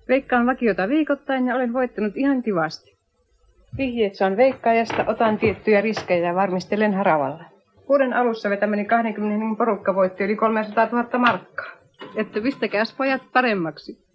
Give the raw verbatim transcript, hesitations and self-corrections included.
Veikkaan vakiota viikoittain ja olen voittanut ihan kivasti. Vihjeet saan veikkaajasta, otan tiettyjä riskejä ja varmistelen haravalla. Vuoden alussa vetämäni kaksikymmentä hengen porukka voitti yli kolmesataatuhatta markkaa. Että pistäkääs pojat paremmaksi.